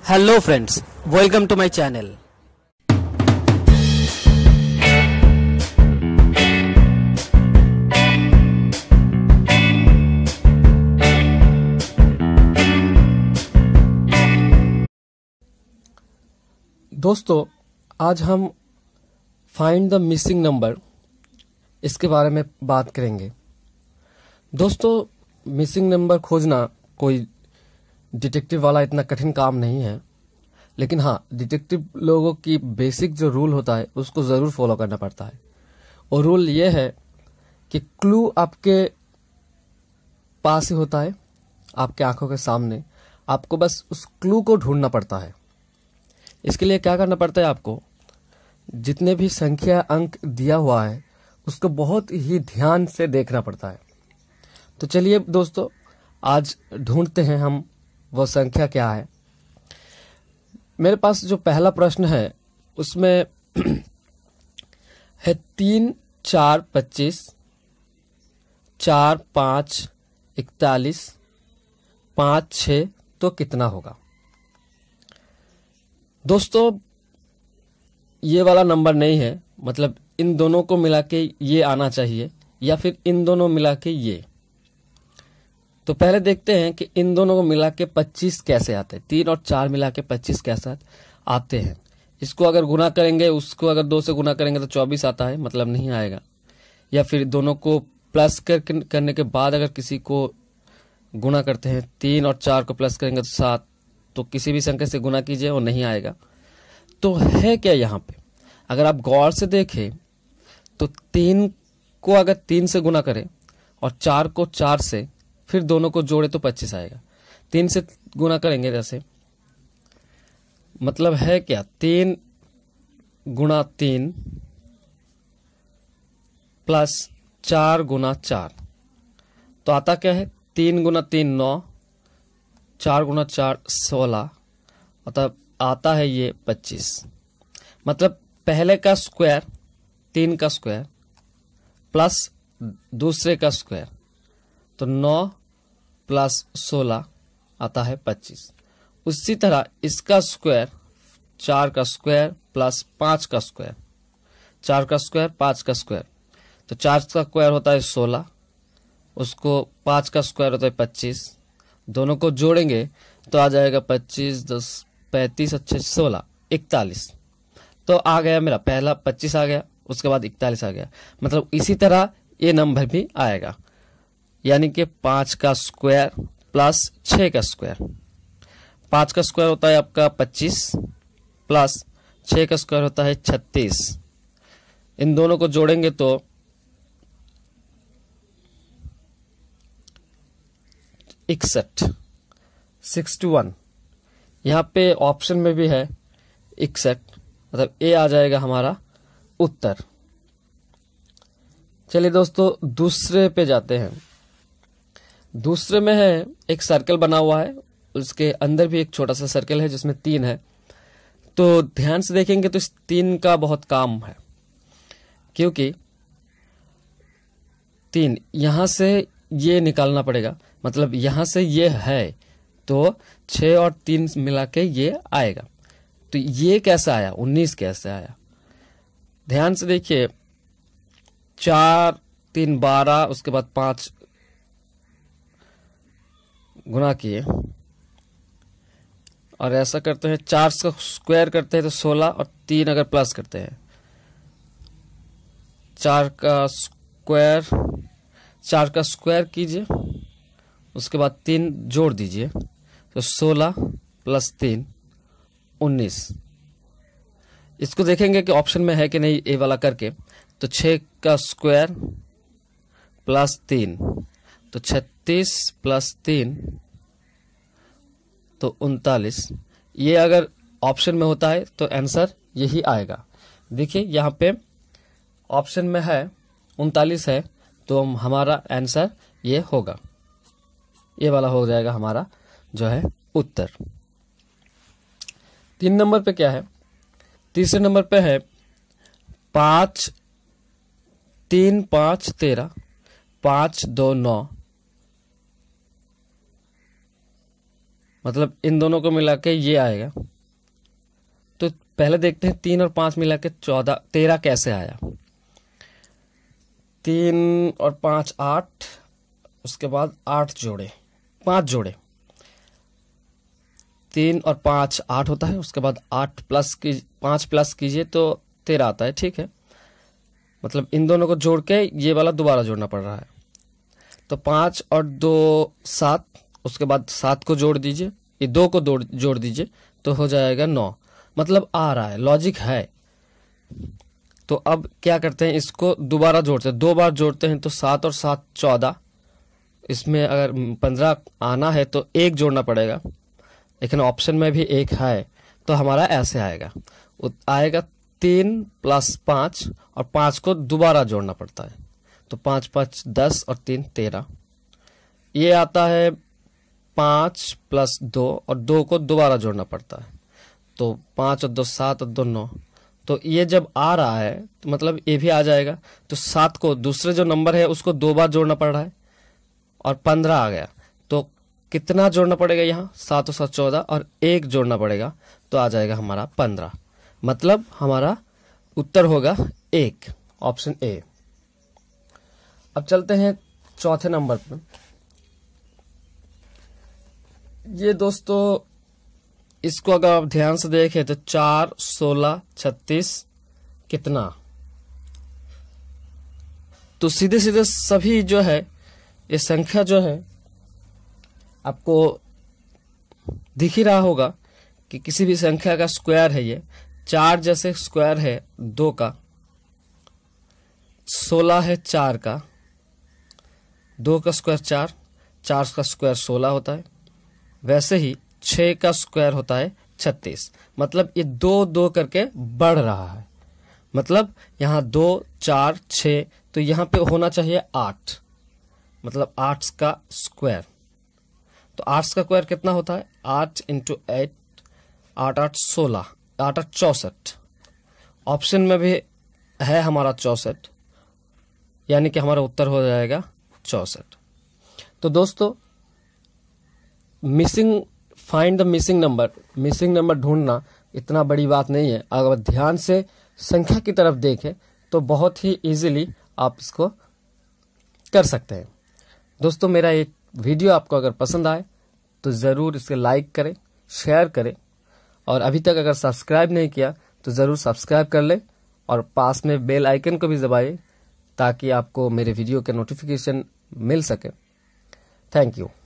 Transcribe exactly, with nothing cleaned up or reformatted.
Hello friends, welcome to my channel. दोस्तों, आज हम फाइंड द मिसिंग नंबर इसके बारे में बात करेंगे। दोस्तों, मिसिंग नंबर खोजना कोई डिटेक्टिव वाला इतना कठिन काम नहीं है, लेकिन हाँ, डिटेक्टिव लोगों की बेसिक जो रूल होता है उसको जरूर फॉलो करना पड़ता है। और रूल ये है कि क्लू आपके पास ही होता है, आपके आंखों के सामने। आपको बस उस क्लू को ढूंढना पड़ता है। इसके लिए क्या करना पड़ता है, आपको जितने भी संख्या अंक दिया हुआ है उसको बहुत ही ध्यान से देखना पड़ता है। तो चलिए दोस्तों, आज ढूंढते हैं हम वो संख्या क्या है। मेरे पास जो पहला प्रश्न है उसमें है तीन चार पच्चीस, चार पांच इकतालीस, पांच छ तो कितना होगा। दोस्तों, ये वाला नंबर नहीं है, मतलब इन दोनों को मिला के ये आना चाहिए या फिर इन दोनों मिला के ये। तो पहले देखते हैं कि इन दोनों को मिला के पच्चीस कैसे आते हैं। तीन और चार मिला के पच्चीस कैसे आते हैं। इसको अगर गुना करेंगे, उसको अगर दो से गुना करेंगे तो चौबीस आता है, मतलब नहीं आएगा। या फिर दोनों को प्लस कर, करने के बाद अगर किसी को गुना करते हैं, तीन और चार को प्लस करेंगे तो सात, तो किसी भी संख्या से गुना कीजिए वो नहीं आएगा। तो है क्या यहाँ पे, अगर आप गौर से देखें तो तीन को अगर तीन से गुना करें और चार को चार से, फिर दोनों को जोड़े तो पच्चीस आएगा। तीन से गुना करेंगे जैसे, मतलब है क्या, तीन गुना तीन प्लस चार गुना चार, तो आता क्या है, तीन गुना तीन नौ, चार गुना चार सोलह, मतलब आता है ये पच्चीस। मतलब पहले का स्क्वायर, तीन का स्क्वायर प्लस दूसरे का स्क्वायर, तो नौ प्लस सोलह आता है पच्चीस। उसी तरह इसका स्क्वायर, चार का स्क्वायर प्लस पांच का स्क्वायर, चार का स्क्वायर पांच का स्क्वायर, तो चार का स्क्वायर होता है सोलह, उसको पांच का स्क्वायर होता है पच्चीस। दोनों को जोड़ेंगे तो आ जाएगा पच्चीस दस पैंतीस अच्छे सोलह इकतालीस। तो आ गया मेरा पहला पच्चीस आ गया, उसके बाद इकतालीस आ गया। मतलब इसी तरह ये नंबर भी आएगा, यानी कि पांच का स्क्वायर प्लस छह का स्क्वायर। पांच का स्क्वायर होता है आपका पच्चीस प्लस छह का स्क्वायर होता है छत्तीस। इन दोनों को जोड़ेंगे तो इकसठ, सिक्सटी वन। यहाँ पे ऑप्शन में भी है इकसठ, मतलब ए आ जाएगा हमारा उत्तर। चलिए दोस्तों, दूसरे पे जाते हैं। दूसरे में है एक सर्कल बना हुआ है, उसके अंदर भी एक छोटा सा सर्कल है जिसमें तीन है। तो ध्यान से देखेंगे तो इस तीन का बहुत काम है, क्योंकि तीन यहां से ये निकालना पड़ेगा, मतलब यहां से ये है तो छह और तीन मिला के ये आएगा। तो ये कैसा आया, उन्नीस कैसे आया। ध्यान से देखिए, चार तीन बारह, उसके बाद पांच गुना किए और ऐसा करते हैं, चार का स्क्वायर करते हैं तो सोलह, और तीन अगर प्लस करते हैं, चार का स्क्वायर, चार का स्क्वायर कीजिए, उसके बाद तीन जोड़ दीजिए, तो सोलह प्लस तीन उन्नीस। इसको देखेंगे कि ऑप्शन में है कि नहीं ए वाला करके। तो छह का स्क्वायर प्लस तीन, तो छत्तीस प्लस तीन तो उनतालीस। ये अगर ऑप्शन में होता है तो आंसर यही आएगा। देखिए यहाँ पे ऑप्शन में है उनतालीस है, तो हमारा आंसर ये होगा, ये वाला हो जाएगा हमारा जो है उत्तर। तीन नंबर पे क्या है, तीसरे नंबर पे है पांच तीन पांच तेरह, पांच दो नौ, मतलब इन दोनों को मिला के ये आएगा। तो पहले देखते हैं तीन और पांच मिला के चौदह तेरह कैसे आया। तीन और पांच आठ, उसके बाद आठ जोड़े, पांच जोड़े, तीन और पांच आठ होता है, उसके बाद आठ प्लस की पांच प्लस कीजिए तो तेरह आता है। ठीक है, मतलब इन दोनों को जोड़ के ये वाला दोबारा जोड़ना पड़ रहा है। तो पांच और दो सात, उसके बाद सात को जोड़ दीजिए, ये दो को जोड़ दीजिए तो हो जाएगा नौ। मतलब आ रहा है, लॉजिक है। तो अब क्या करते हैं, इसको दोबारा जोड़ते हैं, दो बार जोड़ते हैं तो सात और सात चौदह। इसमें अगर पंद्रह आना है तो एक जोड़ना पड़ेगा, लेकिन ऑप्शन में भी एक है तो हमारा ऐसे आएगा, आएगा तीन प्लस पांच और पांच को दोबारा जोड़ना पड़ता है। तो पांच पांच दस और तीन तेरह। ये आता है पांच प्लस दो और दो को दोबारा जोड़ना पड़ता है। तो पांच और दो सात और दो नौ। तो ये जब आ रहा है तो मतलब ये भी आ जाएगा। तो सात को दूसरे जो नंबर है उसको दो बार जोड़ना पड़ रहा है और पंद्रह आ गया। तो कितना जोड़ना पड़ेगा यहाँ, सात और सात चौदह और एक जोड़ना पड़ेगा तो आ जाएगा हमारा पंद्रह। मतलब हमारा उत्तर होगा एक, ऑप्शन ए। अब चलते हैं चौथे नंबर पर। ये दोस्तों इसको अगर आप ध्यान से देखें तो चार, सोलह, छत्तीस कितना, तो सीधे सीधे सभी जो है ये संख्या जो है आपको दिख ही रहा होगा कि किसी भी संख्या का स्क्वायर है। ये चार जैसे स्क्वायर है दो का, सोलह है चार का, दो का स्क्वायर चार, चार का स्क्वायर सोलह होता है। वैसे ही छह का स्क्वायर होता है छत्तीस। मतलब ये दो दो करके बढ़ रहा है। मतलब यहाँ दो चार छः, तो यहाँ पे होना चाहिए आठ, मतलब आठ का स्क्वायर। तो आठ का स्क्वायर कितना होता है, आठ इंटू एट, आठ आठ सोलह, आठ आठ चौसठ। ऑप्शन में भी है हमारा चौसठ, यानी कि हमारा उत्तर हो जाएगा चौसठ। तो दोस्तों missing find the missing number, missing number ढूंढना इतना बड़ी बात नहीं है। अगर ध्यान से संख्या की तरफ देखें तो बहुत ही इजीली आप इसको कर सकते हैं। दोस्तों मेरा एक वीडियो आपको अगर पसंद आए तो ज़रूर इसे लाइक करें, शेयर करें, और अभी तक अगर सब्सक्राइब नहीं किया तो ज़रूर सब्सक्राइब कर लें और पास में बेल आइकन को भी दबाइए ताकि आपको मेरे वीडियो के नोटिफिकेशन मिल सके। Thank you.